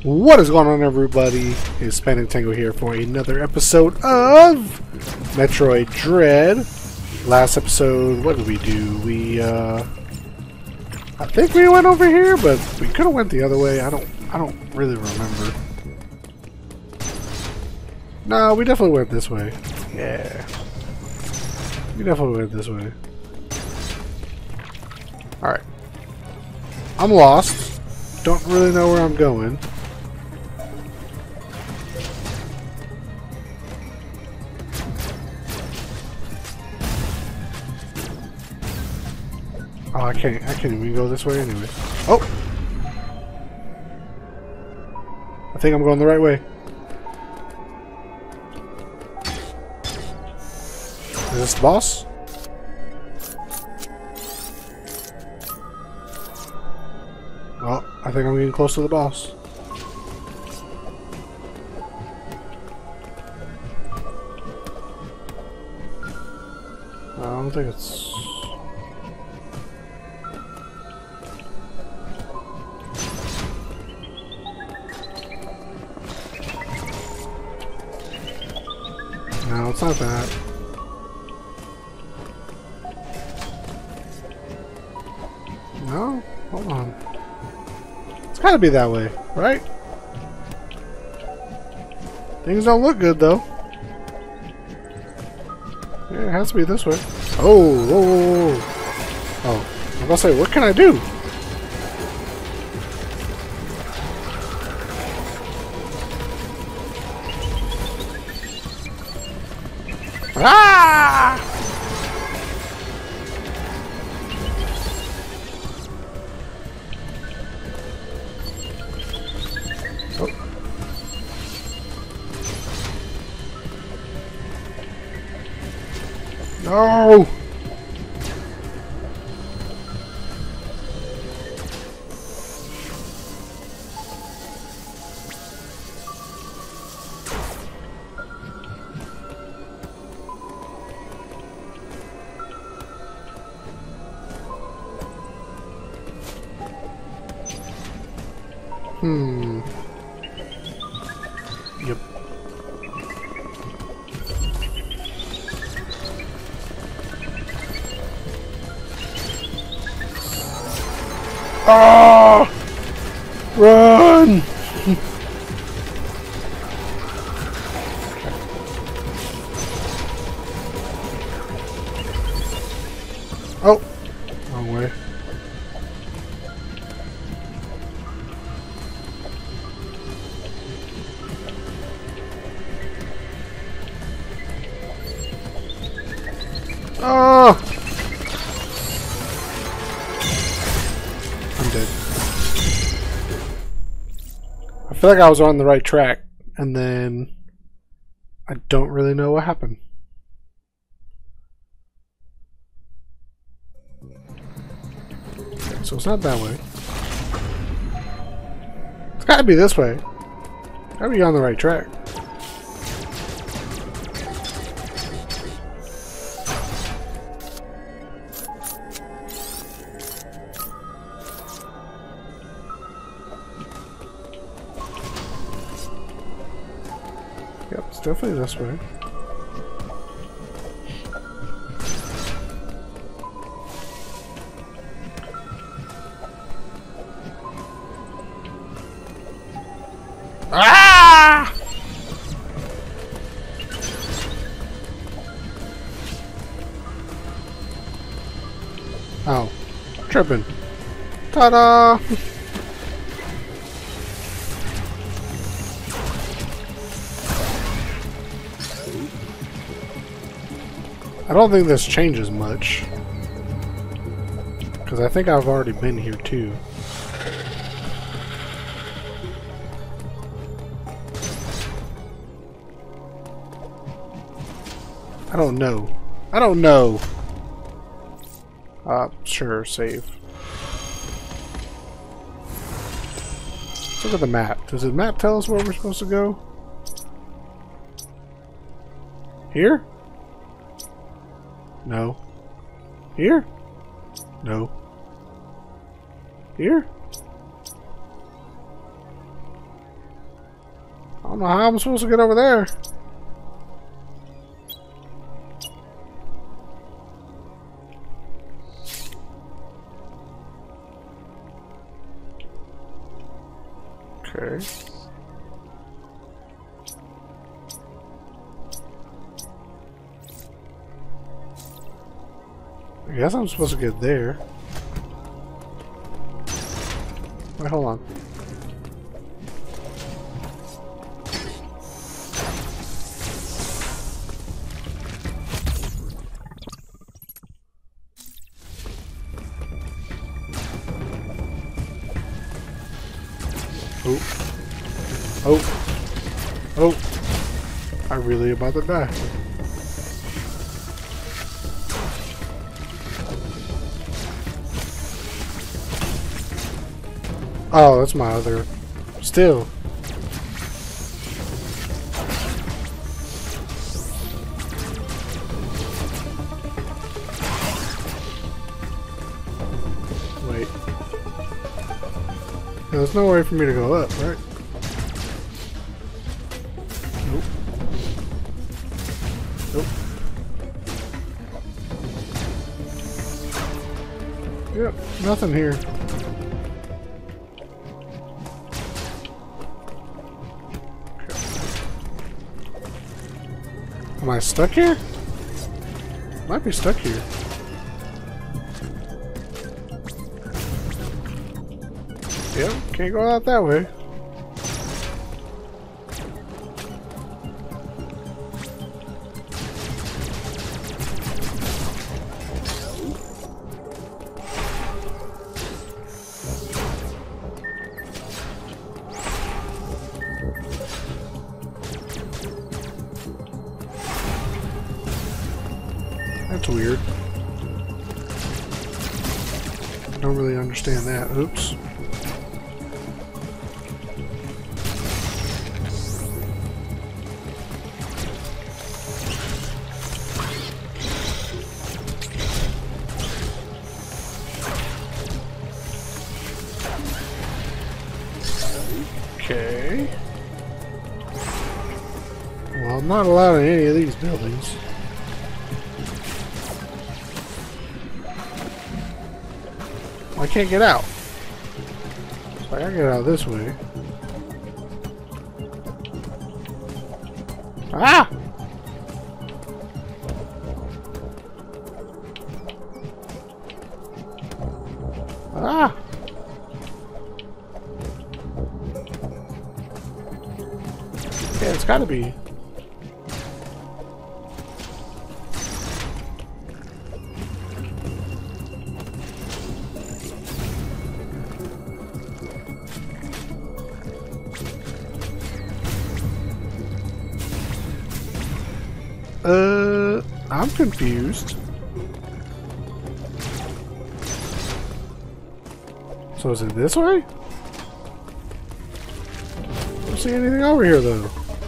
What is going on, everybody? It's Spanning Tango here for another episode of Metroid Dread. Last episode, what did we do? I think we went over here, but we could have went the other way. I don't really remember. No, we definitely went this way. Yeah. We definitely went this way. Alright. I'm lost. Don't really know where I'm going. Oh, I can't even go this way anyway. Oh! I think I'm going the right way. Is this the boss? Well, I think I'm getting close to the boss. I don't think it's... No, it's not that. No? Hold on. It's gotta be that way, right? Things don't look good, though. Yeah, it has to be this way. Oh, whoa, whoa, whoa. Oh, I was about to say, what can I do? Ah! Oh. No! Yep. Ah! Run! Oh! Wrong way. Oh! I'm dead. I feel like I was on the right track, and then I don't really know what happened. Okay, so it's not that way. It's gotta be this way. Gotta be on the right track. Yep, it's definitely this way. Ah! Oh, tripping. Ta-da! I don't think this changes much, because I think I've already been here too. I don't know. I don't know. Sure, save. Let's look at the map. Does the map tell us where we're supposed to go? Here? No. Here? No. Here? don't know how I'm supposed to get over there. Okay. I guess I'm supposed to get there. Wait, hold on. Oh. Oh. Oh. I'm really about to die. Oh, that's my other. Still. Wait. There's no way for me to go up, right? Nope. Nope. Yep, nothing here. Am I stuck here? Might be stuck here. Yep, can't go out that way. That's weird. Don't really understand that. Oops. Okay. Well, I'm not allowed in any of these buildings. I can't get out. So I gotta get out this way. Ah! Ah! Yeah, it's gotta be. I'm confused. So is it this way? I don't see anything over here though.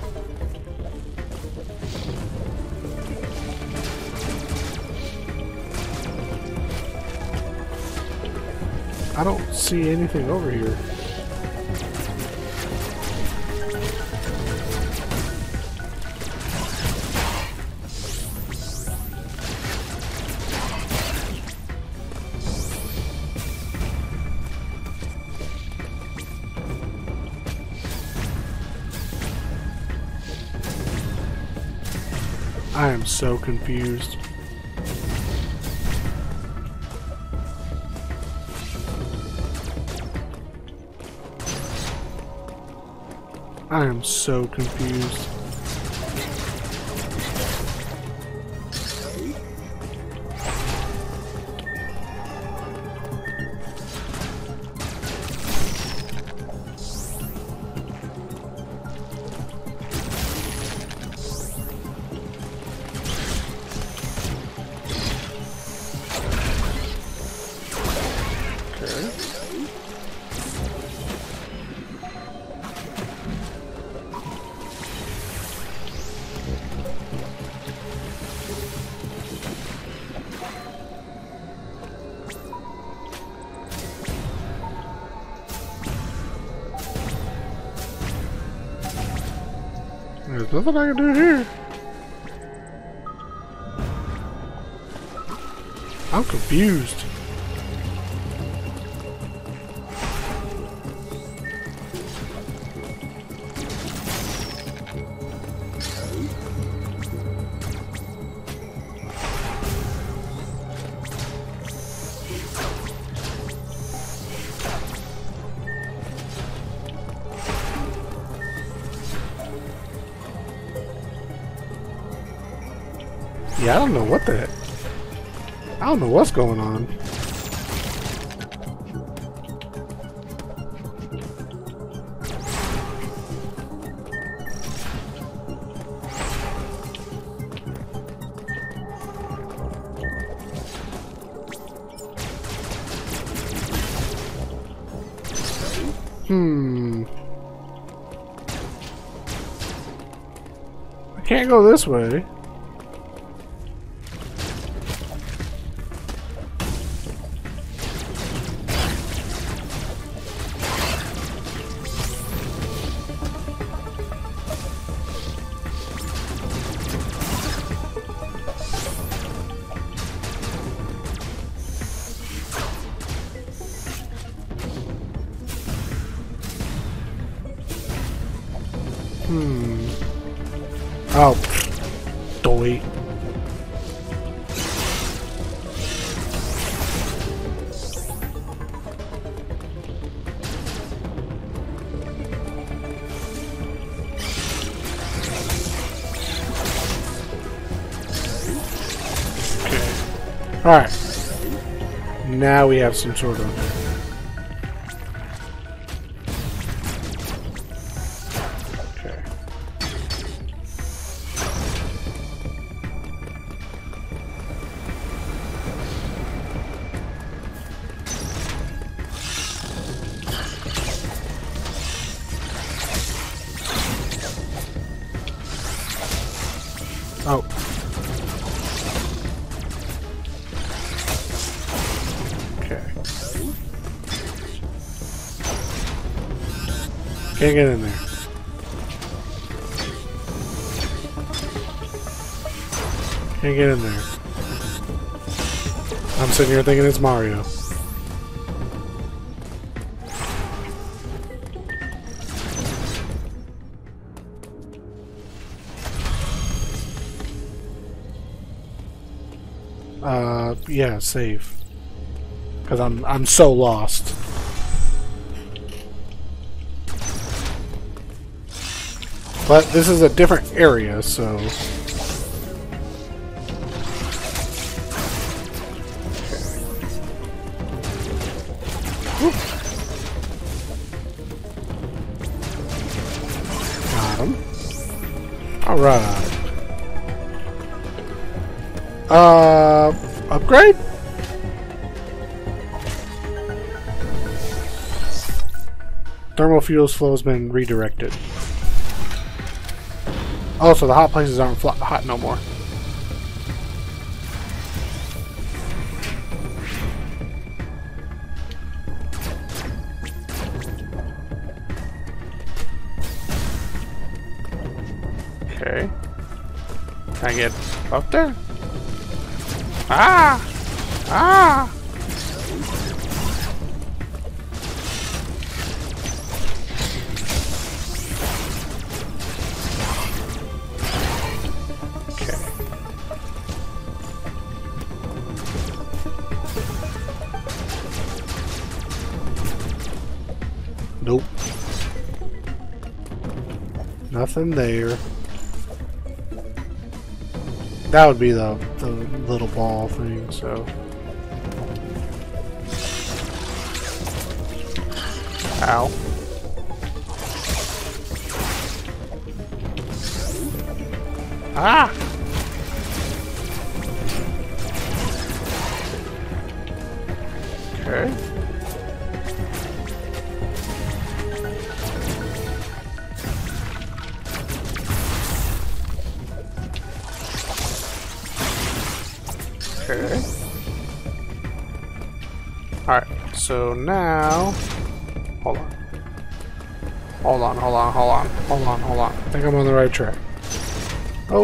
I don't see anything over here. I am so confused. I am so confused. Nothing I can do here. I'm confused. Yeah, I don't know what the heck. I don't know what's going on. I can't go this way. Oh, doy. Okay. Alright. Now we have some sort of... Oh. Okay. Can't get in there. Can't get in there. I'm sitting here thinking it's Mario. Yeah, save. Because I'm so lost. But this is a different area, so... Got him. Alright. Upgrade? Thermal fuel's flow has been redirected. Oh, so the hot places aren't hot no more. Okay. Can I get up there? Ah! Ah! Okay. Nope. Nothing there. That would be the little ball thing, so. Ow. Ah! Okay. Okay. Alright, so now... Hold on. Hold on. I think I'm on the right track. Oh.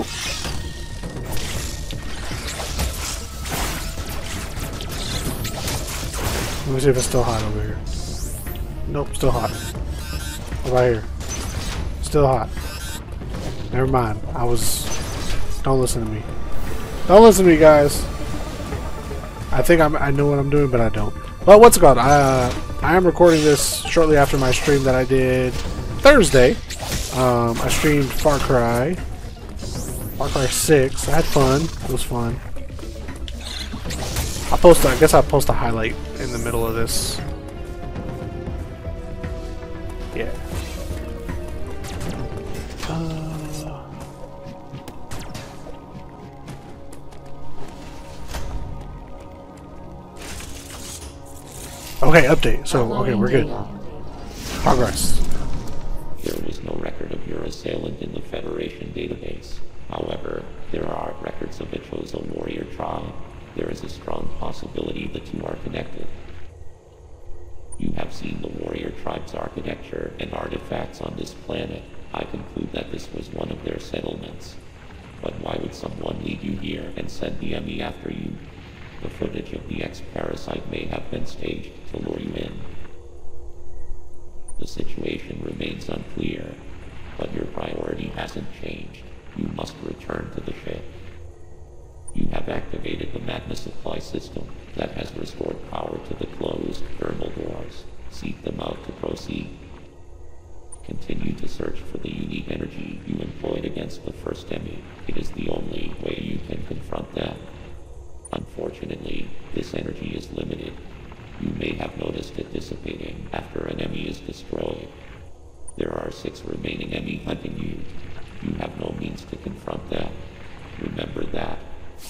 Let me see if it's still hot over here. Nope, still hot. What about here? Still hot. Never mind. Don't listen to me. Don't listen to me, guys. I think I know what I'm doing, but I don't. Well, what's it called? I am recording this shortly after my stream that I did Thursday. I streamed Far Cry 6. I had fun. It was fun. I guess I'll post a highlight in the middle of this. Yeah. Okay, update. So, okay, we're good. Progress. There was no record of your assailant in the Federation database. However, there are records of the chosen warrior tribe. There is a strong possibility the two are connected. You have seen the warrior tribe's architecture and artifacts on this planet. I conclude that this was one of their settlements. But why would someone lead you here and send the enemy after you? The footage of the ex-parasite may have been staged to lure you in. The situation remains unclear, but your priority hasn't changed. You must return to the ship. You have activated the magma supply system that has restored power to the closed thermal doors. Seek them out to proceed. Continue to search for the unique energy you employed against the first enemy. It is the only way you can confront them. Unfortunately, this energy is limited. You may have noticed it dissipating after an enemy is destroyed. There are 6 remaining enemy hunting you. You have no means to confront them. Remember that.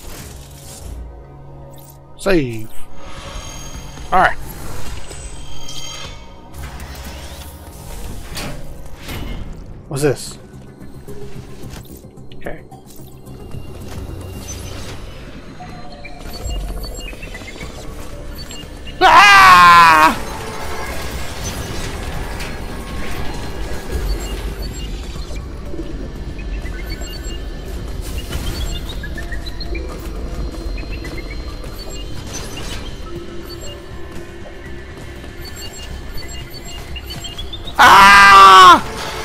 Save. Alright. What's this? Okay. Ah! Ah!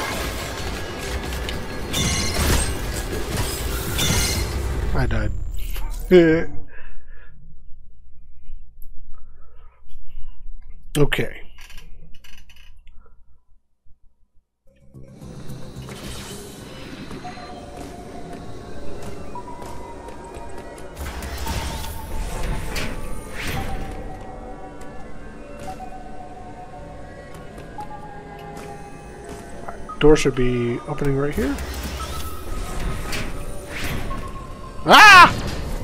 I died. Okay. Door should be opening right here. Ah!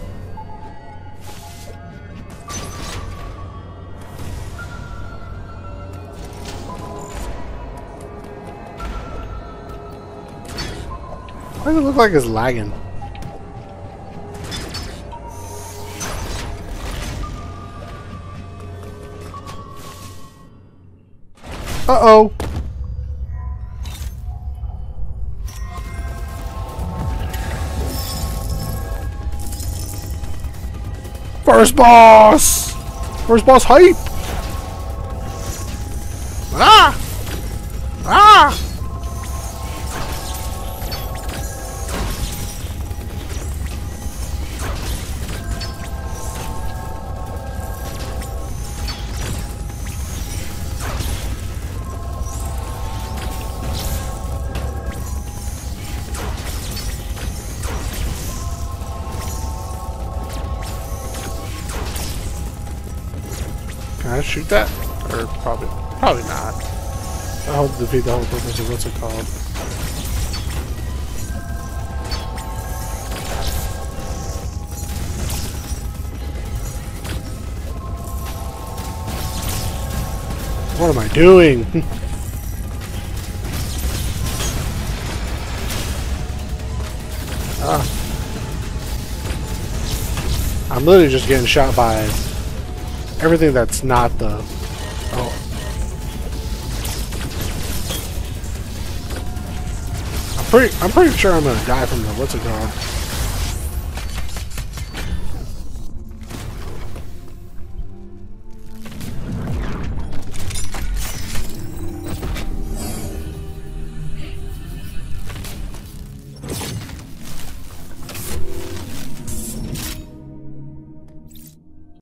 Why does it look like it's lagging? Uh-oh. First boss! First boss hype! Ah! Ah! Can I shoot that? Or probably not. I hope defeat the whole purpose of what's it called. What am I doing? Ah. I'm literally just getting shot by everything that's not the... Oh. I'm pretty sure I'm gonna die from the what's it called?